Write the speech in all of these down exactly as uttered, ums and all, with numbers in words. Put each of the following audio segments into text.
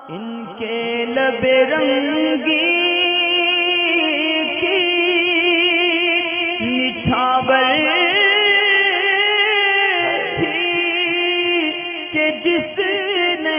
ان کے لب رنگی کی نچھاور تھی کہ جس نے.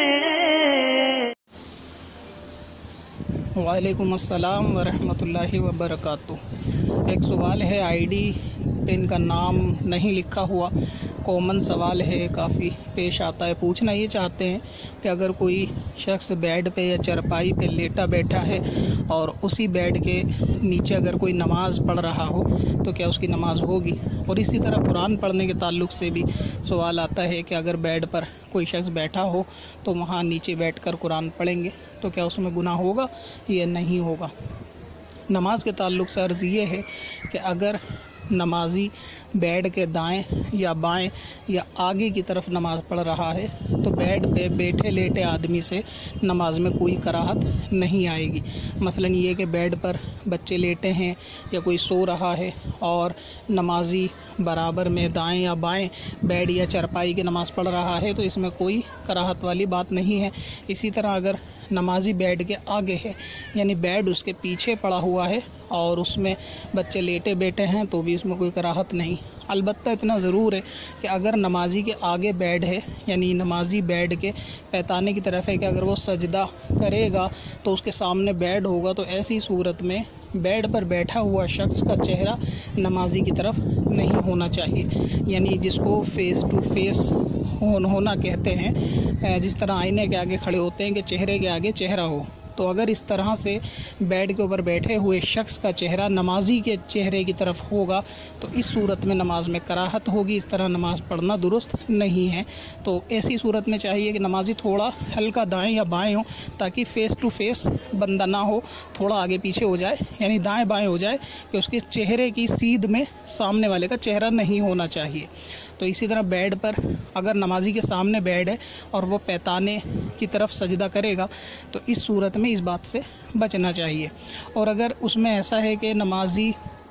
وعلیکم السلام ورحمۃ اللہ وبرکاتہ. ایک سوال ہے، آئی ڈی پہ ان کا نام نہیں لکھا ہوا. کامن سوال ہے، کافی پیش آتا ہے. پوچھنا یہ چاہتے ہیں کہ اگر کوئی شخص بیڈ پہ یا چرپائی پہ لیٹا بیٹھا ہے اور اسی بیڈ کے نیچے اگر کوئی نماز پڑھ رہا ہو تو کیا اس کی نماز ہوگی؟ اور اسی طرح قرآن پڑھنے کے تعلق سے بھی سوال آتا ہے کہ اگر بیڈ پر کوئی شخص بیٹھا ہو تو وہاں نیچے بیٹھ کر قرآن پڑھیں گے تو کیا اس میں گناہ ہوگا یا نہیں ہوگا؟ نماز کے تعلق سے عرض یہ ہے کہ اگر نمازی بیڈ کے دائیں یا بائیں یا آگے کی طرف نماز پڑھ رہا ہے تو بیڈ پہ بیٹھے لیٹے آدمی سے نماز میں کوئی کراہت نہیں آئے گی. مثلا یہ کہ بیڈ پر بچے لیٹے ہیں یا کوئی سو رہا ہے اور نمازی برابر میں دائیں یا بائیں بیڈ یا چرپائی کی نماز پڑھ رہا ہے تو اس میں کوئی کراہت والی بات نہیں ہے. اسی طرح اگر نمازی بیڈ کے آگے ہے یعنی بیڈ اس کے پیچھے پڑا ہوا ہے اور اس میں بچے لیٹے بیٹھے ہیں تو بھی اس میں کوئی کراہت نہیں. البتہ اتنا ضرور ہے کہ اگر نمازی کے آگے بیڈ ہے یعنی نمازی بیڈ کے پیتانے کی طرف ہے کہ اگر وہ سجدہ کرے گا تو اس کے سامنے بیڈ ہوگا تو ایسی صورت میں بیڈ پر بیٹھا ہوا شخص کا چہرہ نمازی کی طرف نہیں ہونا چاہیے. یعنی جس کو فیس ٹو فیس ہونا کہتے ہیں، جس طرح آئینے کے آگے کھڑے ہوتے ہیں کہ چہرے کے آگے چہرہ ہو، تو اگر اس طرح سے بیڈ کے اوپر بیٹھے ہوئے شخص کا چہرہ نمازی کے چہرے کی طرف ہوگا تو اس صورت میں نماز میں کراہت ہوگی. اس طرح نماز پڑھنا درست نہیں ہے. تو ایسی صورت میں چاہیے کہ نمازی تھوڑا ہلکا دائیں یا بائیں ہو تاکہ فیس ٹو فیس بندہ نہ ہو، تھوڑا آگے پیچھے ہو جائے یعنی دائیں بائیں ہو جائے کہ اس کے چہرے کی سیدھ میں سامنے والے کا چہرہ نہیں ہونا چاہیے. تو اسی طرح بیڈ پر اگر نمازی کے سامنے بیڈ ہے اور وہ پیتانے کی طرف سجدہ کرے گا تو اس صورت میں اس بات سے بچنا چاہیے. اور اگر اس میں ایسا ہے کہ نمازی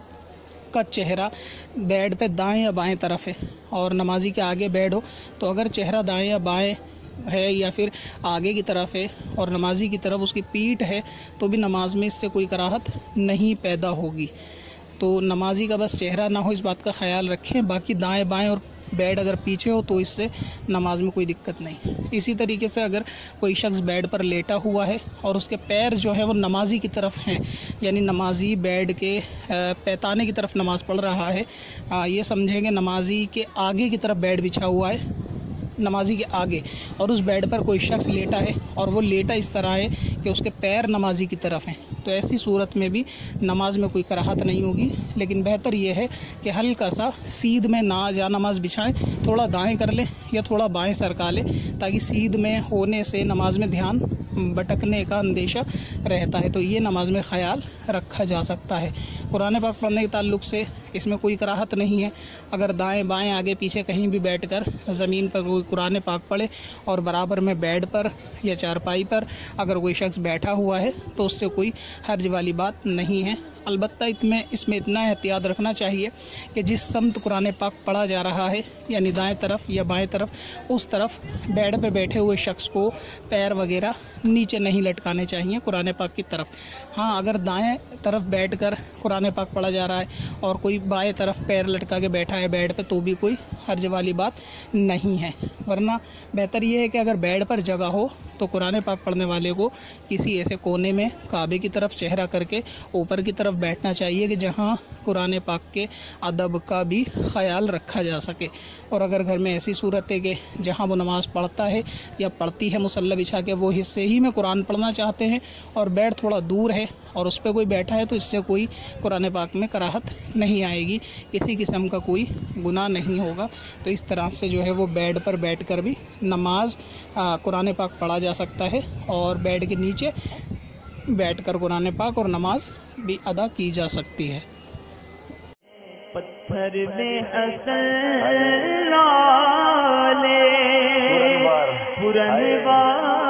کا چہرہ بیڈ پہ دائیں یا بائیں طرف ہے اور نمازی کے آگے بیڈ ہو تو اگر چہرہ دائیں یا بائیں ہے یا پھر آگے کی طرف ہے اور نمازی کی طرف اس کی پیٹھ ہے تو بھی نماز میں اس سے کوئی کراہت نہیں پیدا ہوگی. تو نمازی کا بس چہرہ نہ ہو اس بات کا خیال رکھیں. باقی دائیں بائیں اور بیڈ اگر پیچھے ہو تو اس سے نماز میں کوئی دقت نہیں. اسی طریقے سے اگر کوئی شخص بیڈ پر لیٹا ہوا ہے اور اس کے پیر جو ہے وہ نمازی کی طرف ہیں یعنی نمازی بیڈ کے پیتانے کی طرف نماز پڑھ رہا ہے، یہ سمجھیں کہ نمازی کے آگے کی طرف بیڈ بچھا ہوا ہے نمازی کے آگے اور اس بیڈ پر کوئی شخص لیٹا ہے اور وہ لیٹا اس طرح ہے کہ اس کے پیر نمازی کی طرف ہیں تو ایسی صورت میں بھی نماز میں کوئی کراہت نہیں ہوگی. لیکن بہتر یہ ہے کہ ہلکا سا سیدھ میں نہ جا نماز بچھائیں، تھوڑا دائیں کر لیں یا تھوڑا بائیں سرکا لیں تاکہ سیدھ میں ہونے سے نماز میں دھیان بھٹکنے کا اندیشہ رہتا ہے. تو یہ نماز میں خیال رکھا جا سکتا ہے. قرآن پاک پڑھنے کے تعلق سے اس میں کوئی کراہت نہیں ہے. اگر دائیں بائیں آگے پیچھے کہیں بھی بیٹھ کر زمین پر کوئی قرآن پاک پڑھے اور برابر میں بیڈ پر یا چارپائی پر اگر کوئی شخص بیٹھا ہوا ہے تو اس سے کوئی حرج والی بات نہیں ہے. البتہ اس میں اتنا احتیاط رکھنا چاہیے کہ جس سمت قرآن پاک پڑھا جا رہا ہے یعنی دائیں طرف یا بائیں طرف اس طرف بیڈ پہ بیٹھے ہوئے شخص کو پیر وغیرہ نیچے نہیں لٹکانے چاہیے قرآن پاک کی طرف. ہاں اگر دائیں طرف بیٹھ کر قرآن پاک پڑھا جا رہا ہے اور کوئی بائیں طرف پیر لٹکا کے بیٹھا ہے بیڈ پہ تو بھی کوئی حرج والی بات نہیں ہے. ورنہ بہتر یہ ہے کہ اگر بیڈ پر جگہ ہو تو قرآن پاک پڑھنے والے کو کسی ایسے کونے میں کعبے کی طرف چہرہ کر کے اوپر کی طرف بیٹھنا چاہیے کہ جہاں قرآن پاک کے ادب کا بھی خیال رکھا جا سکے. اور اگر گھر میں ایسی صورت ہے کہ جہاں وہ نماز پڑھتا ہے یا پڑھتی ہے مصلی بچھا کے وہ حصے ہی میں قرآن پڑھنا چاہتے ہیں اور بیڈ تھوڑا دور ہے اور اس پہ کوئی بیٹھا ہے تو اس سے کوئی قرآن پاک میں کراہت نہیں آئے گی، کسی قسم کا کوئی گناہ نہیں ہوگا. تو اس طرح سے جو ہے وہ بیڈ پر بیٹھ کر بھی نماز قرآن پاک پڑھا جا سکتا ہے اور بیڈ کے نیچے بیٹھ کر قرآن پاک اور نماز بھی ادا کی جا سکتی ہے. پتھر میں حسن لالے پرن